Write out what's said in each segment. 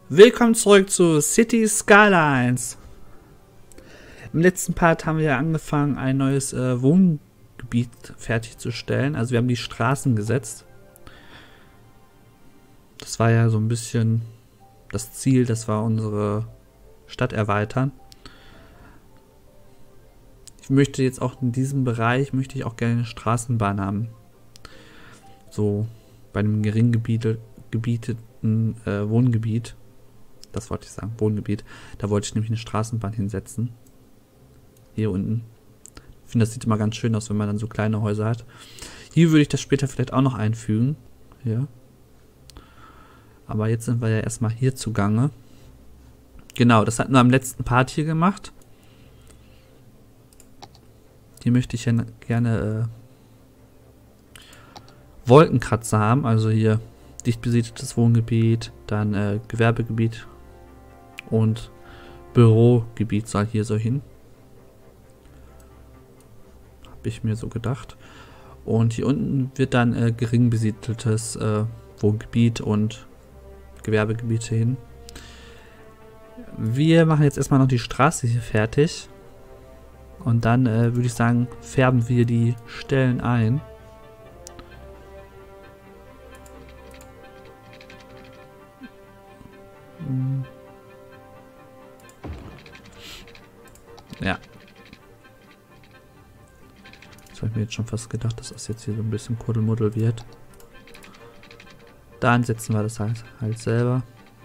Willkommen zurück zu City Skylines. Im letzten Part haben wir angefangen, ein neues Wohngebiet fertigzustellen. Also wir haben die Straßen gesetzt. Das war ja so ein bisschen das Ziel, das war unsere Stadt erweitern. Ich möchte jetzt auch in diesem Bereich, möchte ich auch gerne eine Straßenbahn haben. So bei einem gering gebieteten Wohngebiet. Das wollte ich sagen, Wohngebiet. Da wollte ich nämlich eine Straßenbahn hinsetzen. Hier unten. Ich finde, das sieht immer ganz schön aus, wenn man dann so kleine Häuser hat. Hier würde ich das später vielleicht auch noch einfügen. Hier. Aber jetzt sind wir ja erstmal hier zugange. Genau, das hatten wir am letzten Part hier gemacht. Hier möchte ich ja gerne Wolkenkratzer haben. Also hier dicht besiedeltes Wohngebiet, dann Gewerbegebiet und Bürogebiet soll hier so hin. Habe ich mir so gedacht. Und hier unten wird dann gering besiedeltes Wohngebiet und Gewerbegebiete hin. Wir machen jetzt erstmal noch die Straße hier fertig. Und dann würde ich sagen, färben wir die Stellen ein. Ja. Das habe ich mir jetzt schon fast gedacht, dass das jetzt hier so ein bisschen Kuddelmuddel wird. Dann setzen wir das halt selber.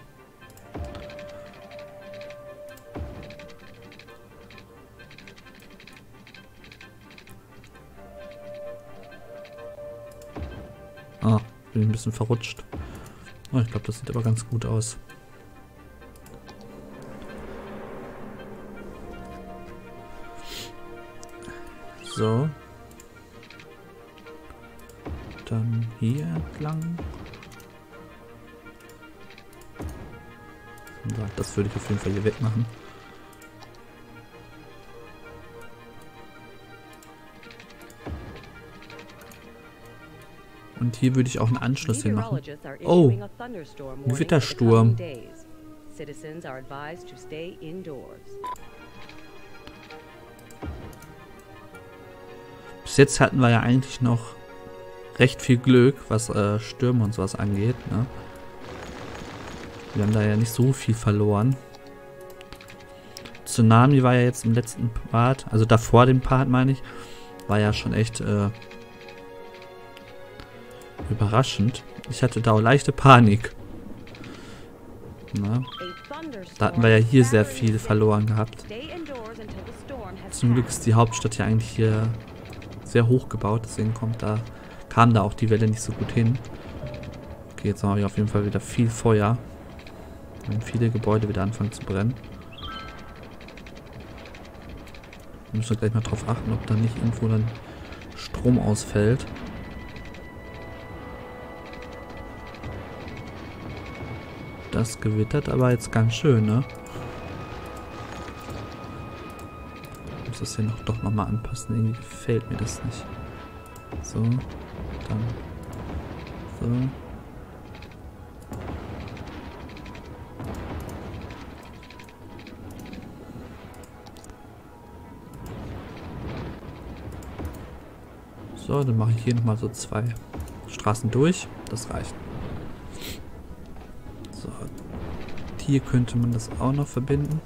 Ah, bin ein bisschen verrutscht. Oh, ich glaube, das sieht aber ganz gut aus. So. Dann hier entlang. So, das würde ich auf jeden Fall hier wegmachen. Und hier würde ich auch einen Anschluss hin machen. Oh, Gewittersturm. Bis jetzt hatten wir ja eigentlich noch recht viel Glück, was Stürme und sowas angeht. Ne? Wir haben da ja nicht so viel verloren. Tsunami war ja jetzt im letzten Part, also davor dem Part meine ich, war ja schon echt überraschend. Ich hatte da auch leichte Panik. Na? Da hatten wir ja hier sehr viel verloren gehabt. Zum Glück ist die Hauptstadt ja eigentlich hier sehr hoch gebaut, deswegen kam da auch die Welle nicht so gut hin. Okay, jetzt haben wir auf jeden Fall wieder viel Feuer. Wenn viele Gebäude wieder anfangen zu brennen. Wir müssen gleich mal drauf achten, ob da nicht irgendwo dann Strom ausfällt. Das gewittert aber jetzt ganz schön, ne? Ich muss das hier doch noch mal anpassen. Irgendwie gefällt mir das nicht. So, dann so. So, dann mache ich hier nochmal so 2 Straßen durch. Das reicht. So. Hier könnte man das auch noch verbinden.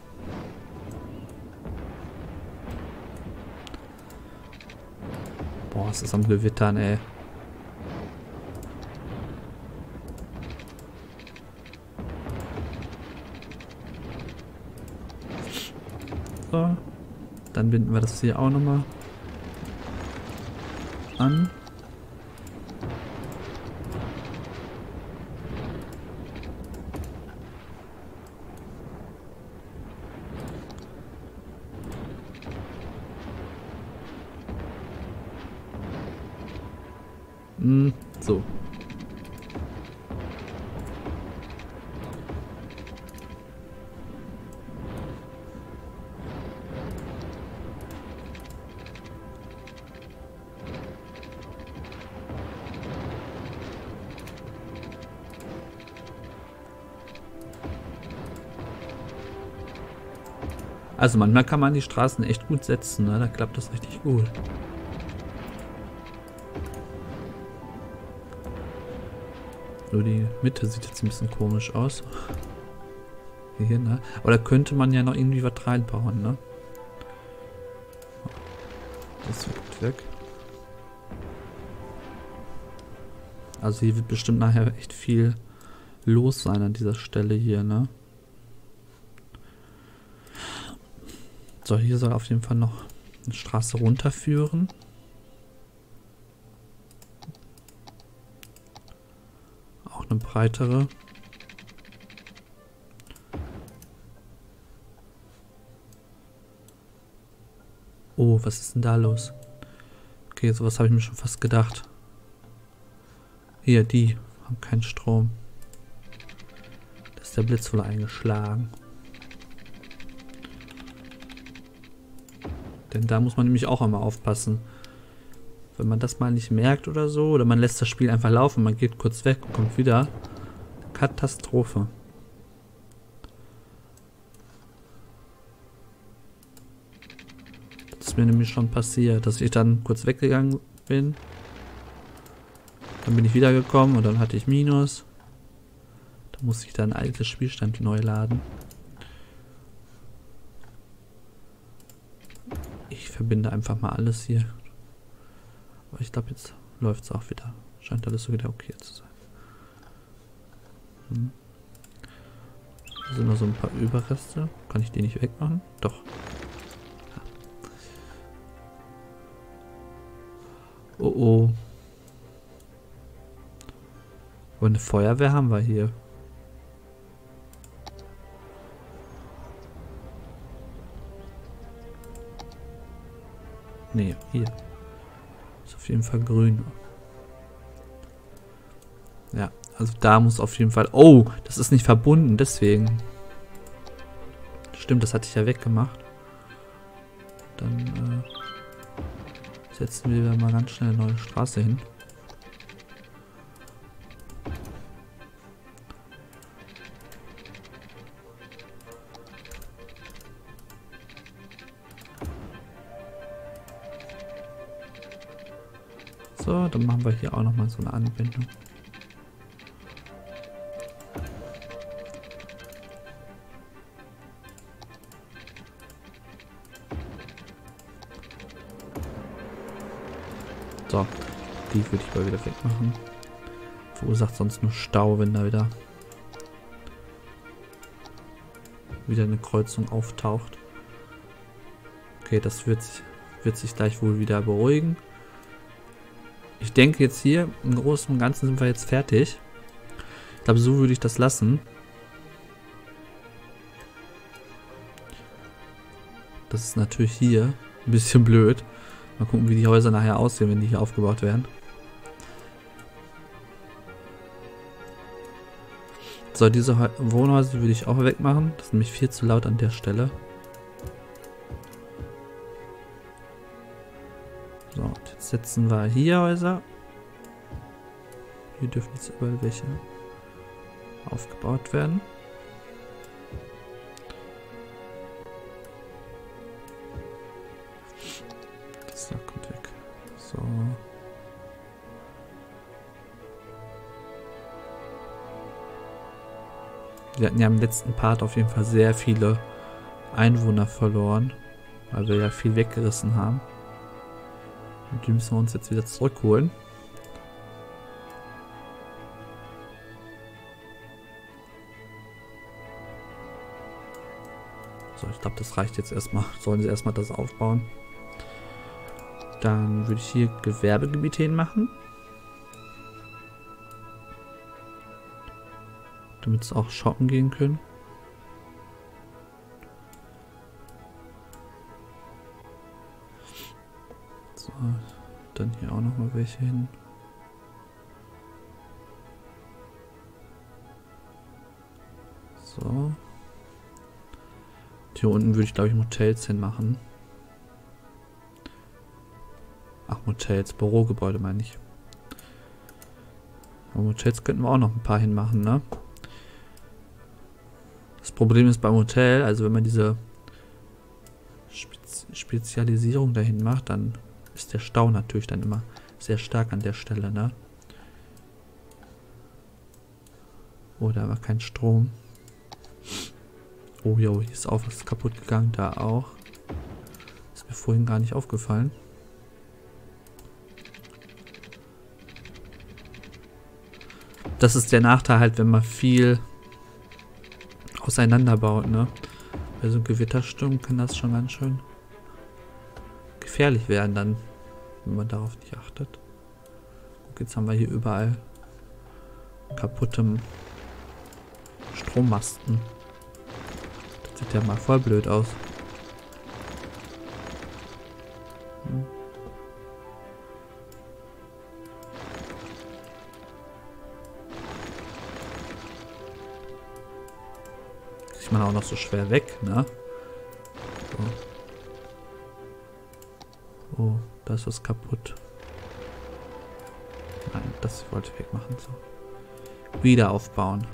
Boah, es ist am Gewittern, ey. So. Dann binden wir das hier auch nochmal an. So. Also manchmal kann man die Straßen echt gut setzen, ne? Da klappt das richtig gut. Nur die Mitte sieht jetzt ein bisschen komisch aus. Hier, ne? Aber da könnte man ja noch irgendwie was reinbauen, ne? Das wird gut weg. Also hier wird bestimmt nachher echt viel los sein an dieser Stelle hier, ne? So, hier soll auf jeden Fall noch eine Straße runterführen. Auch eine breitere. Oh, was ist denn da los? Okay, sowas habe ich mir schon fast gedacht. Hier, die haben keinen Strom. Da ist der Blitz wohl eingeschlagen. Denn da muss man nämlich auch einmal aufpassen. Wenn man das mal nicht merkt oder so, oder man lässt das Spiel einfach laufen, man geht kurz weg und kommt wieder. Katastrophe. Das ist mir nämlich schon passiert, dass ich dann kurz weggegangen bin. Dann bin ich wiedergekommen und dann hatte ich Minus. Da musste ich dann ein altes Spielstand neu laden. Ich verbinde einfach mal alles hier. Aber ich glaube, jetzt läuft es auch wieder. Scheint alles so wieder okay zu sein. Hier sind noch so ein paar Überreste. Kann ich die nicht wegmachen? Doch. Ja. Oh oh. Aber eine Feuerwehr haben wir hier. Nee, hier. Ist auf jeden Fall grün. Ja, also da muss auf jeden Fall... Oh, das ist nicht verbunden, deswegen. Stimmt, das hatte ich ja weggemacht. Dann setzen wir mal ganz schnell eine neue Straße hin. So, dann machen wir hier auch nochmal so eine Anbindung. So, die würde ich mal wieder wegmachen. Verursacht sonst nur Stau, wenn da wieder eine Kreuzung auftaucht. Okay, das wird sich gleich wohl wieder beruhigen. Ich denke jetzt hier, im Großen und Ganzen sind wir jetzt fertig. Ich glaube, so würde ich das lassen. Das ist natürlich hier ein bisschen blöd. Mal gucken, wie die Häuser nachher aussehen, wenn die hier aufgebaut werden. So, diese Wohnhäuser würde ich auch wegmachen. Das ist nämlich viel zu laut an der Stelle. So, und jetzt setzen wir hier Häuser. Hier dürfen jetzt überall welche aufgebaut werden. Das da kommt weg. So. Wir hatten ja im letzten Part auf jeden Fall sehr viele Einwohner verloren, weil wir ja viel weggerissen haben. Und die müssen wir uns jetzt wieder zurückholen. So, ich glaube, das reicht jetzt erstmal. Sollen sie erstmal das aufbauen. Dann würde ich hier Gewerbegebiete hinmachen. Damit es auch shoppen gehen können. So, dann hier auch noch mal welche hin. So. Hier unten würde ich, glaube ich, Motels hinmachen. Ach, Motels, Bürogebäude meine ich. Aber Motels könnten wir auch noch ein paar hinmachen, ne? Das Problem ist beim Hotel, also wenn man diese Spezialisierung dahin macht, dann ist der Stau natürlich dann immer sehr stark an der Stelle, ne? Oh, da war kein Strom. Oh, jo, hier ist auch was kaputt gegangen, da auch. Ist mir vorhin gar nicht aufgefallen. Das ist der Nachteil halt, wenn man viel auseinanderbaut, ne? Bei so einem Gewittersturm kann das schon ganz schön gefährlich werden dann, wenn man darauf nicht achtet. Guck, jetzt haben wir hier überall kaputte Strommasten. Das sieht ja mal voll blöd aus. Kriegt man auch noch so schwer weg, ne? So. Oh, da ist was kaputt. Nein, das wollte ich wegmachen. So. Wieder aufbauen.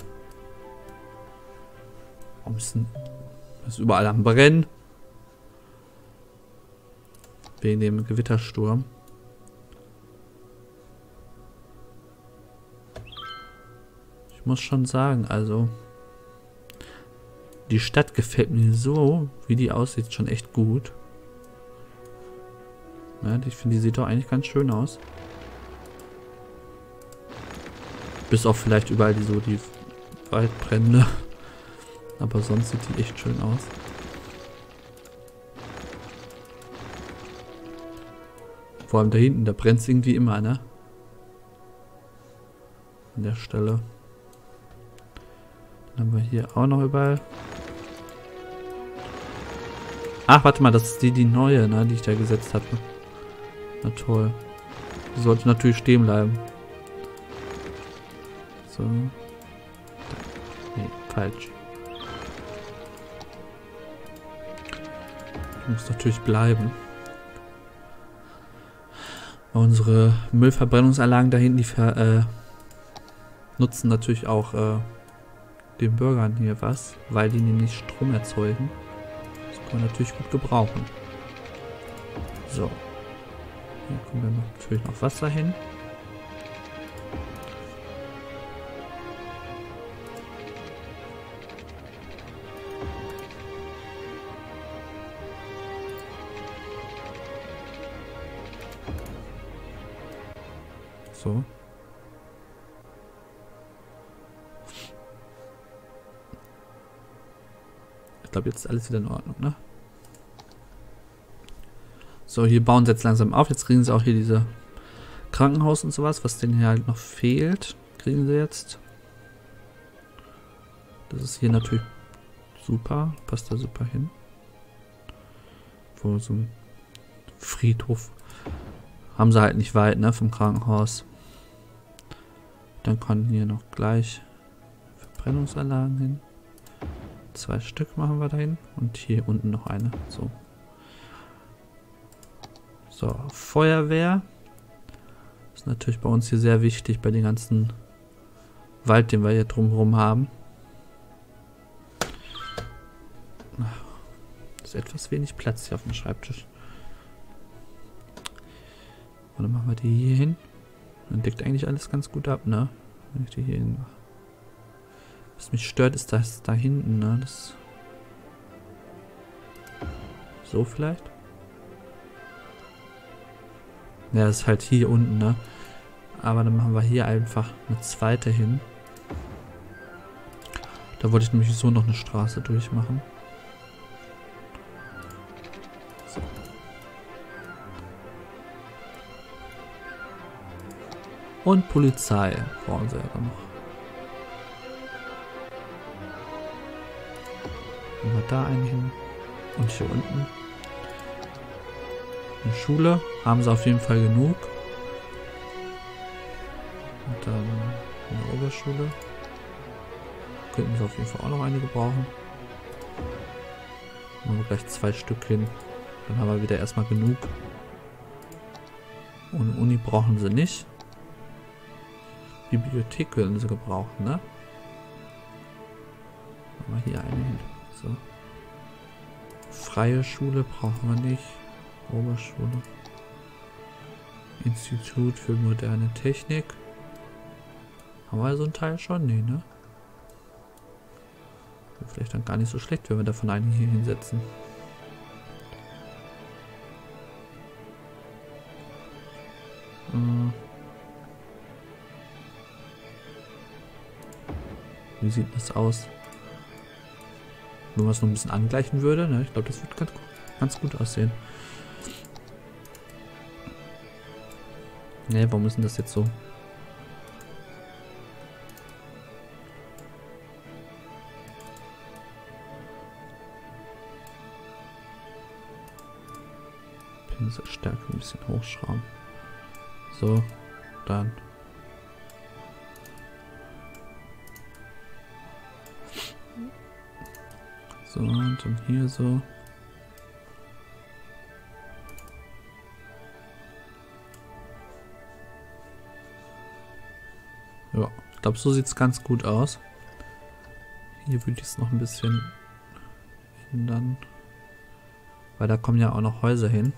Warum ist überall am Brennen? Wegen dem Gewittersturm. Ich muss schon sagen, also die Stadt gefällt mir so, wie die aussieht, schon echt gut. Ja, ich finde, die sieht doch eigentlich ganz schön aus. Bis auf vielleicht überall die Waldbrände. Aber sonst sieht die echt schön aus. Vor allem da hinten, da brennt es irgendwie immer, ne? An der Stelle. Dann haben wir hier auch noch überall. Ach, warte mal, das ist die neue, ne, die ich da gesetzt hatte. Na toll. Die sollte natürlich stehen bleiben. So. Nee, falsch. Die muss natürlich bleiben. Unsere Müllverbrennungsanlagen da hinten, die nutzen natürlich auch den Bürgern hier was, weil die nämlich Strom erzeugen. Das kann man natürlich gut gebrauchen. So. Hier kommen wir natürlich noch Wasser hin. So. Ich glaube, jetzt ist alles wieder in Ordnung, ne? So, hier bauen sie jetzt langsam auf. Jetzt kriegen sie auch hier diese Krankenhaus und sowas, was denen hier halt noch fehlt. Kriegen sie jetzt. Das ist hier natürlich super. Passt da super hin. Wo so ein Friedhof haben sie halt nicht weit, ne, vom Krankenhaus. Dann kommen hier noch gleich Verbrennungsanlagen hin. 2 Stück machen wir dahin. Und hier unten noch eine. So. So, Feuerwehr. Ist natürlich bei uns hier sehr wichtig, bei dem ganzen Wald, den wir hier drumherum haben. Ist etwas wenig Platz hier auf dem Schreibtisch. Und dann machen wir die hier hin. Dann deckt eigentlich alles ganz gut ab, ne? Wenn ich die hier hin mache. Was mich stört, ist das da hinten, ne? Das so vielleicht? Ja, das ist halt hier unten, ne? Aber dann machen wir hier einfach eine zweite hin. Da wollte ich nämlich so noch eine Straße durchmachen. So. Und Polizei brauchen sie ja dann noch. Machen wir da einen hin. Und hier unten. Eine Schule haben sie auf jeden Fall genug. Und dann eine Oberschule. Könnten sie auf jeden Fall auch noch eine gebrauchen. Machen wir gleich 2 Stück hin. Dann haben wir wieder erstmal genug. Und Uni brauchen sie nicht. Bibliothek können sie gebrauchen, ne? Machen wir hier eine hin. So. Freie Schule brauchen wir nicht. Oberschule. Institut für moderne Technik. Haben wir so einen Teil schon? Nee, ne? Vielleicht dann gar nicht so schlecht, wenn wir davon einen hier hinsetzen. Wie sieht das aus? Wenn man es noch ein bisschen angleichen würde, ne? Ich glaube, das wird ganz gut aussehen. Ne, warum ist denn das jetzt so? Pinselstärke ein bisschen hochschrauben. So, dann. So, und dann hier so. Ja, ich glaube, so sieht es ganz gut aus. Hier würde ich es noch ein bisschen ändern. Weil da kommen ja auch noch Häuser hin.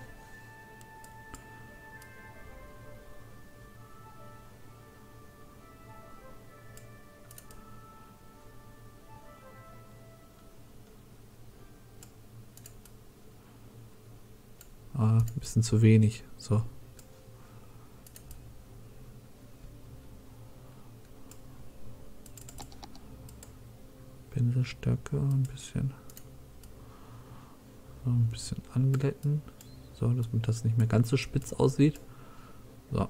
Ein bisschen zu wenig. So. Pinselstärke ein bisschen. So, ein bisschen anglätten. So, damit das nicht mehr ganz so spitz aussieht. So.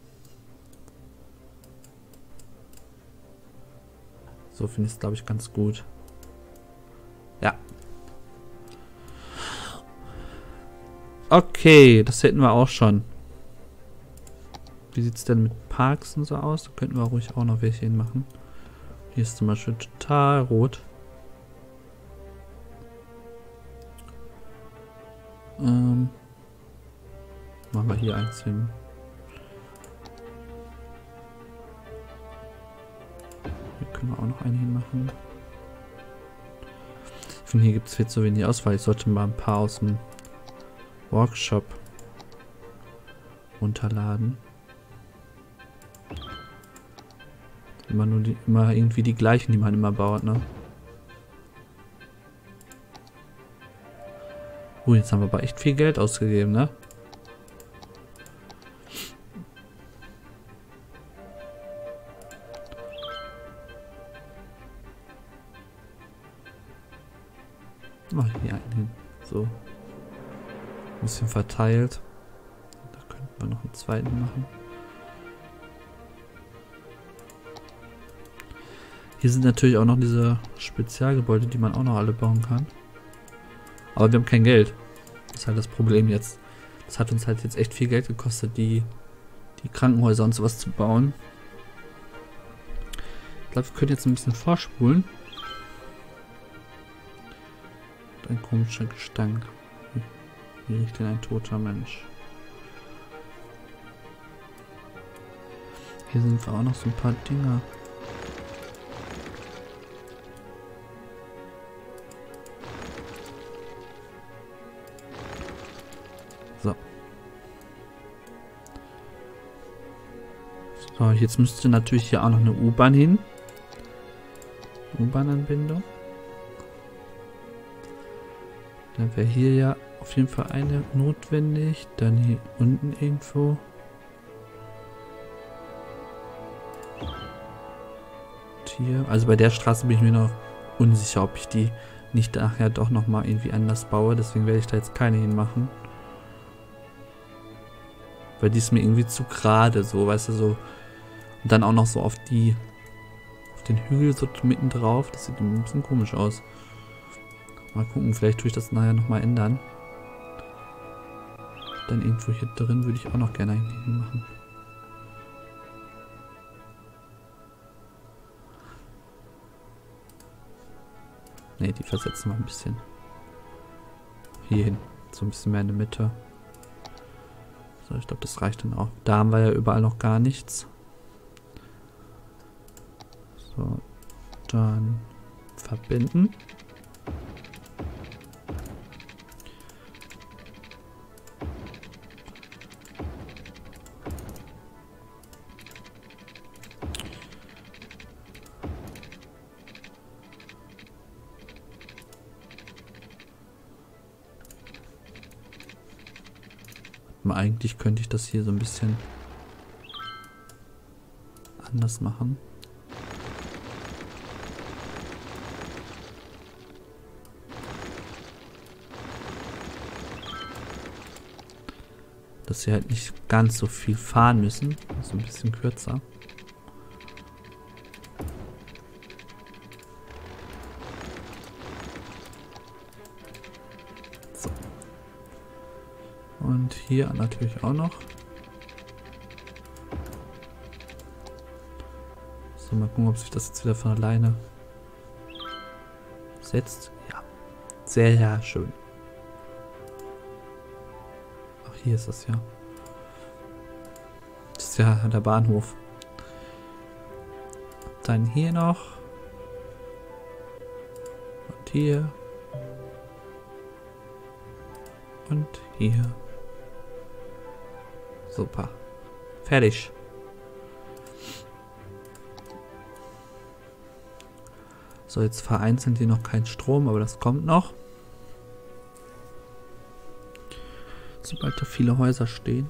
So finde ich es, glaube ich, ganz gut. Ja. Okay, das hätten wir auch schon. Wie sieht es denn mit Parks und so aus? Da könnten wir ruhig auch noch welche hinmachen. Hier ist zum Beispiel total rot. Machen wir hier eins hin. Hier können wir auch noch einen hinmachen. Ich finde, hier gibt es viel zu wenig Auswahl. Ich sollte mal ein paar aus dem Workshop runterladen. Immer irgendwie die gleichen, die man immer baut, ne? Jetzt haben wir aber echt viel Geld ausgegeben, ne? Mach hier einen hin. So. Ein bisschen verteilt. Da könnten wir noch einen zweiten machen. Hier sind natürlich auch noch diese Spezialgebäude, die man auch noch alle bauen kann. Aber wir haben kein Geld. Das ist halt das Problem jetzt. Das hat uns halt jetzt echt viel Geld gekostet, die Krankenhäuser und sowas zu bauen. Ich glaube, wir können jetzt ein bisschen vorspulen. Ein komischer Gestank. Wie riecht denn ein toter Mensch? Hier sind auch noch so ein paar Dinger. So. So, jetzt müsste natürlich hier auch noch eine U-Bahn hin. U-Bahn-Anbindung. Dann wäre hier ja auf jeden Fall eine notwendig. Dann hier unten irgendwo. Und hier. Also bei der Straße bin ich mir noch unsicher, ob ich die nicht nachher doch nochmal irgendwie anders baue. Deswegen werde ich da jetzt keine hinmachen. Weil die ist mir irgendwie zu gerade so, weißt du, so. Und dann auch noch so auf den Hügel so mitten drauf. Das sieht ein bisschen komisch aus. Mal gucken, vielleicht tue ich das nachher nochmal ändern. Dann irgendwo hier drin würde ich auch noch gerne einen machen. Ne, die versetzen wir ein bisschen hier hin. So ein bisschen mehr in der Mitte. So, ich glaube, das reicht dann auch. Da haben wir ja überall noch gar nichts. So, dann verbinden. Aber eigentlich könnte ich das hier so ein bisschen anders machen. Dass sie halt nicht ganz so viel fahren müssen. Also ein bisschen kürzer. So. Und hier natürlich auch noch. So, mal gucken, ob sich das jetzt wieder von alleine setzt. Ja. Sehr schön. Hier ist es ja. Das ist ja der Bahnhof. Dann hier noch. Und hier. Und hier. Super. Fertig. So, jetzt vereinzelt hier noch kein Strom, aber das kommt noch. Sobald da viele Häuser stehen.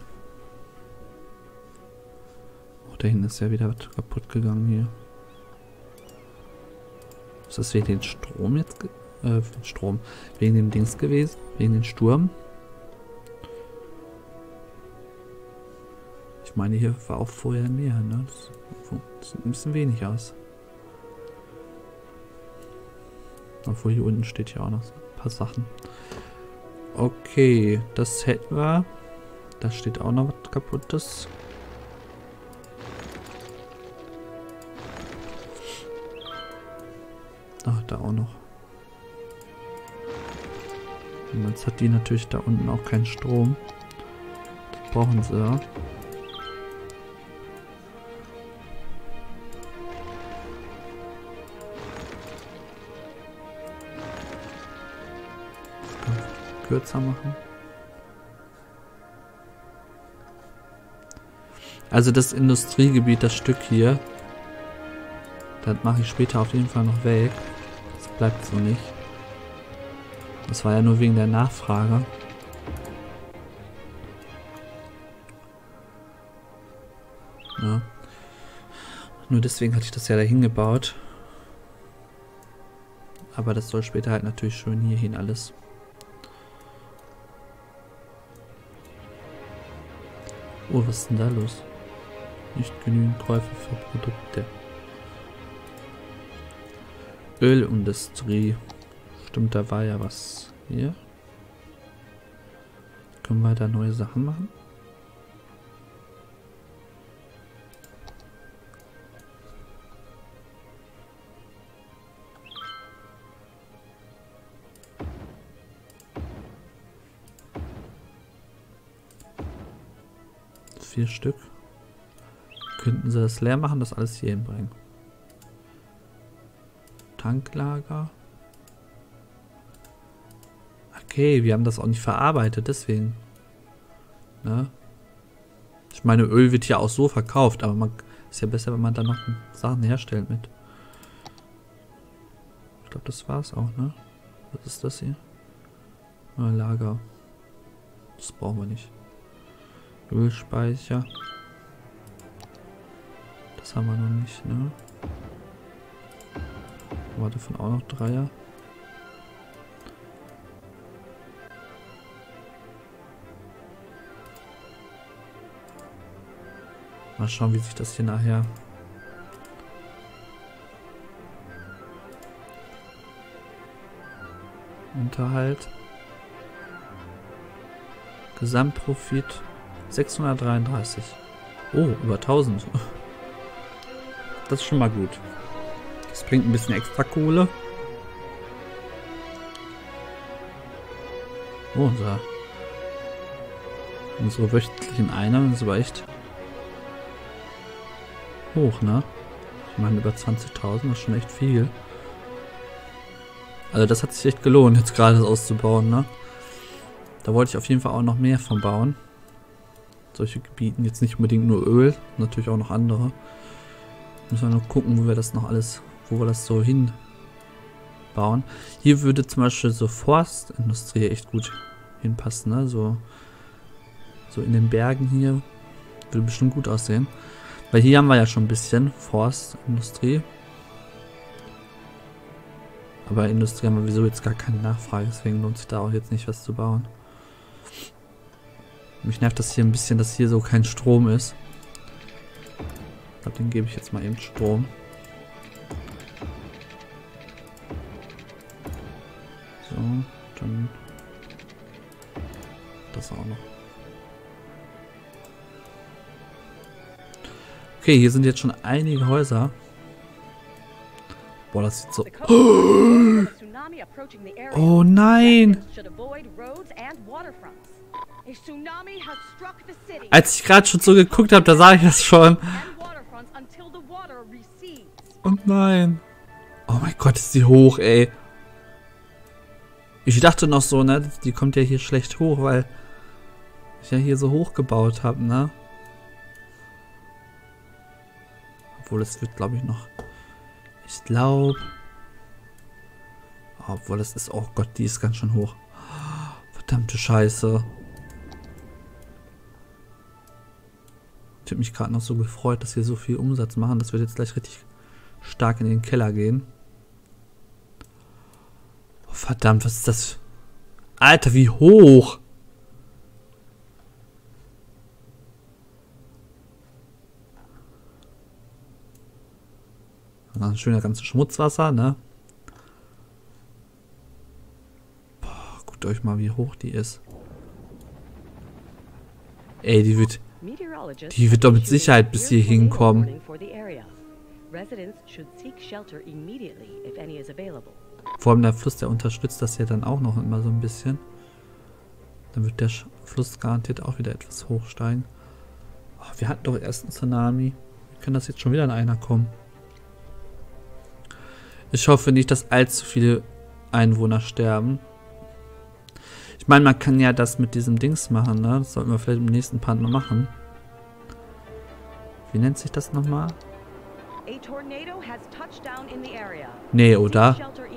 Oh, da hinten ist ja wieder was kaputt gegangen hier. Ist das wegen den Strom jetzt? Strom. Wegen dem Dings gewesen? Wegen den Sturm? Ich meine, hier war auch vorher mehr, ne? Das sieht ein bisschen wenig aus. Obwohl hier unten steht ja auch noch so ein paar Sachen. Okay, das hätten wir. Da steht auch noch was kaputtes. Ach, da auch noch. Und jetzt hat die natürlich da unten auch keinen Strom. Das brauchen sie ja. Kürzer machen. Also das Industriegebiet, das Stück hier, das mache ich später auf jeden Fall noch weg. Das bleibt so nicht. Das war ja nur wegen der Nachfrage. Ja. Nur deswegen hatte ich das ja dahin gebaut. Aber das soll später halt natürlich schön hierhin alles. Oh, was ist denn da los? Nicht genügend Käufe für Produkte. Ölindustrie. Stimmt, da war ja was hier. Können wir da neue Sachen machen? Vier Stück. Könnten sie das leer machen, das alles hier hinbringen. Tanklager. Okay, wir haben das auch nicht verarbeitet, deswegen. Ne? Ich meine, Öl wird ja auch so verkauft, aber man ist ja besser, wenn man dann noch Sachen herstellt mit. Ich glaube, das war's auch, ne? Was ist das hier? Lager. Das brauchen wir nicht. Ölspeicher. Das haben wir noch nicht, ne? War davon auch noch Dreier. Mal schauen, wie sich das hier nachher Unterhalt. Gesamtprofit 633. Oh, über 1000. Das ist schon mal gut. Das bringt ein bisschen extra Kohle. Oh, unsere wöchentlichen Einnahmen sind aber echt hoch, ne? Ich meine, über 20.000 ist schon echt viel. Also das hat sich echt gelohnt, jetzt gerade das auszubauen, ne? Da wollte ich auf jeden Fall auch noch mehr von bauen. Solche Gebieten, jetzt nicht unbedingt nur Öl, natürlich auch noch andere. Müssen wir noch gucken, wo wir das noch alles, wo wir das so hinbauen. Hier würde zum Beispiel so Forstindustrie echt gut hinpassen, ne? So So in den Bergen hier. Würde bestimmt gut aussehen. Weil hier haben wir ja schon ein bisschen Forstindustrie. Aber Industrie haben wir sowieso jetzt gar keine Nachfrage. Deswegen lohnt sich da auch jetzt nicht was zu bauen. Mich nervt das hier ein bisschen, dass hier so kein Strom ist. Ich glaube, den gebe ich jetzt mal eben Strom. So, dann das auch noch. Okay, hier sind jetzt schon einige Häuser. Boah, das sieht so... Oh nein! Als ich gerade schon so geguckt habe, da sah ich das schon. Oh nein. Oh mein Gott, ist die hoch, ey. Ich dachte noch so, ne, die kommt ja hier schlecht hoch, weil ich ja hier so hoch gebaut habe, ne. Obwohl, es wird, glaube ich, noch... Ich glaube... Obwohl, das ist... Oh Gott, die ist ganz schön hoch. Verdammte Scheiße. Ich habe mich gerade noch so gefreut, dass wir so viel Umsatz machen. Das wird jetzt gleich richtig stark in den Keller gehen. Oh, verdammt, was ist das? Alter, wie hoch! Ein schöner ganzes Schmutzwasser, ne? Boah, guckt euch mal, wie hoch die ist. Ey, die wird doch mit Sicherheit bis hier hinkommen. Vor allem der Fluss, der unterstützt das ja dann auch noch immer so ein bisschen. Dann wird der Fluss garantiert auch wieder etwas hochsteigen. Oh, wir hatten doch erst einen Tsunami. Wie kann das jetzt schon wieder in einer kommen? Ich hoffe nicht, dass allzu viele Einwohner sterben. Ich meine, man kann ja das mit diesem Dings machen, ne? Das sollten wir vielleicht im nächsten Part noch machen. Wie nennt sich das nochmal? Nee, oder?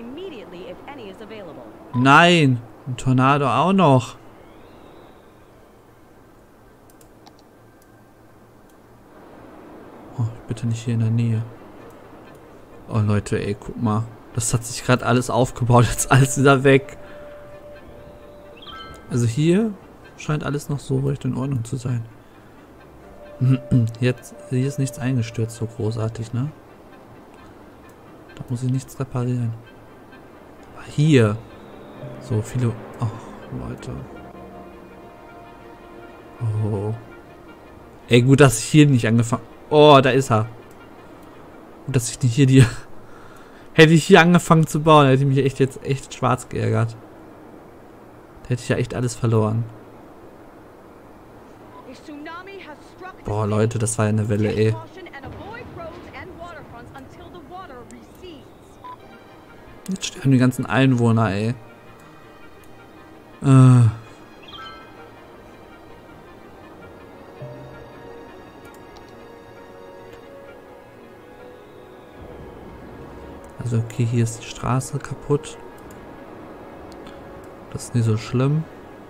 Nein! Ein Tornado auch noch! Oh, bitte nicht hier in der Nähe. Oh Leute, ey, guck mal. Das hat sich gerade alles aufgebaut. Jetzt alles wieder weg. Also hier scheint alles noch so recht in Ordnung zu sein. Jetzt, hier ist nichts eingestürzt, so großartig, ne? Da muss ich nichts reparieren. Aber hier. So viele... Oh, Leute. Oh. Ey, gut, dass ich hier nicht angefangen... Oh, da ist er. Und dass ich nicht hier die... Hätte ich hier angefangen zu bauen, hätte ich mich echt schwarz geärgert. Da hätte ich ja echt alles verloren. Boah, Leute, das war ja eine Welle, ey. Jetzt sterben die ganzen Einwohner, ey. Also okay, hier ist die Straße kaputt. Das ist nicht so schlimm.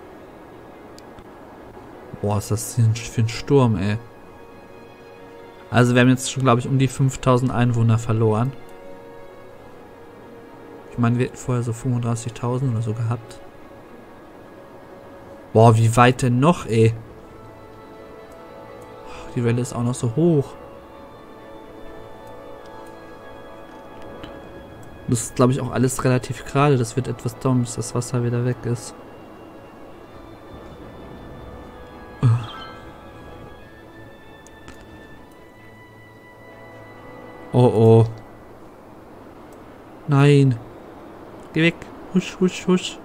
Boah, ist das hier für ein Sturm, ey. Also wir haben jetzt schon, glaube ich, um die 5000 Einwohner verloren. Ich meine, wir hätten vorher so 35.000 oder so gehabt. Boah, wie weit denn noch, ey? Die Welle ist auch noch so hoch. Das ist, glaube ich, auch alles relativ gerade. Das wird etwas dumm, bis das Wasser wieder weg ist. Oh oh. Nein. Geh weg. Husch, husch, husch.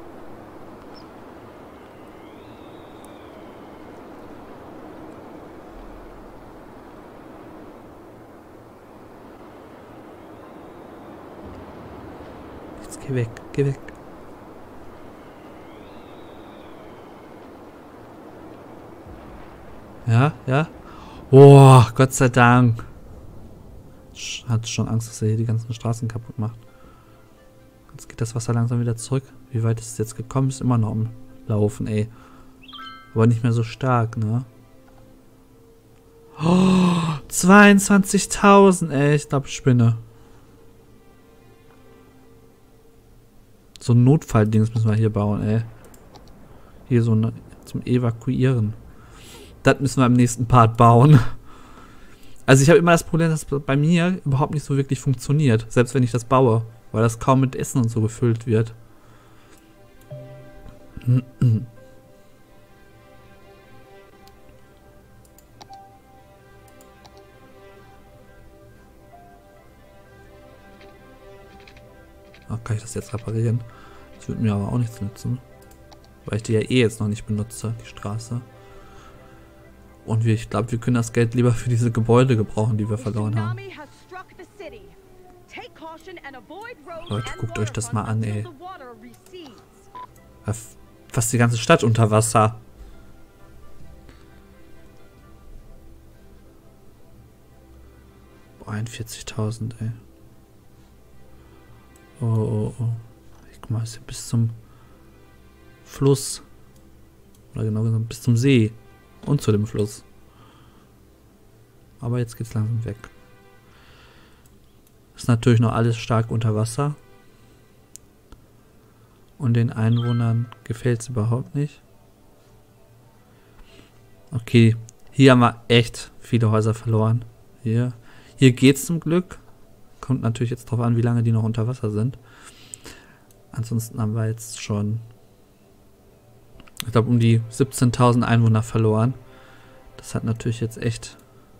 Jetzt geh weg, geh weg. Ja, ja. Oh, Gott sei Dank. Hat schon Angst, dass er hier die ganzen Straßen kaputt macht. Jetzt geht das Wasser langsam wieder zurück. Wie weit ist es jetzt gekommen? Ist immer noch am Laufen, ey. Aber nicht mehr so stark, ne? Oh, 22.000, ey. Ich glaube, ich spinne. So ein Notfalldings müssen wir hier bauen, ey. Hier so eine, zum Evakuieren. Das müssen wir im nächsten Part bauen. Also ich habe immer das Problem, dass es bei mir überhaupt nicht so wirklich funktioniert. Selbst wenn ich das baue. Weil das kaum mit Essen und so gefüllt wird. Ach, kann ich das jetzt reparieren? Das würde mir aber auch nichts nützen. Weil ich die ja eh jetzt noch nicht benutze, die Straße. Und ich glaube, wir können das Geld lieber für diese Gebäude gebrauchen, die wir verloren haben. Leute, guckt euch das mal an, ey. Fast die ganze Stadt unter Wasser. Boah, 41.000, ey. Oh, oh, oh. Guck mal, ist ja bis zum Fluss. Oder genau gesagt, bis zum See. Und zu dem Fluss. Aber jetzt geht's langsam weg. Ist natürlich noch alles stark unter Wasser. Und den Einwohnern gefällt es überhaupt nicht. Okay, hier haben wir echt viele Häuser verloren. Hier geht's zum Glück. Kommt natürlich jetzt drauf an, wie lange die noch unter Wasser sind. Ansonsten haben wir jetzt schon, ich glaube, um die 17.000 Einwohner verloren. Das hat natürlich jetzt echt...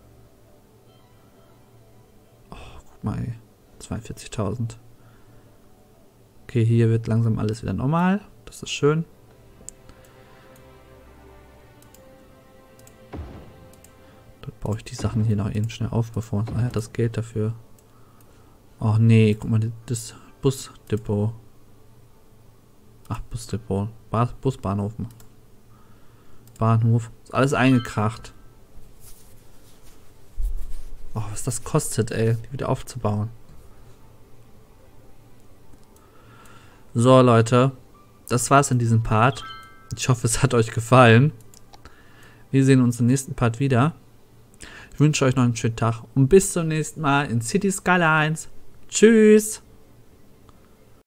Oh, guck mal, ey. 42.000. Okay, hier wird langsam alles wieder normal. Das ist schön. Dann baue ich die Sachen hier noch eben schnell auf, bevor uns das Geld dafür... Oh nee, guck mal, das Busdepot. Ach, Busdepot. Busbahnhof. Bahnhof. Ist alles eingekracht. Oh, was das kostet, ey, die wieder aufzubauen. So, Leute. Das war's in diesem Part. Ich hoffe, es hat euch gefallen. Wir sehen uns im nächsten Part wieder. Ich wünsche euch noch einen schönen Tag und bis zum nächsten Mal in City Skylines. Tschüss!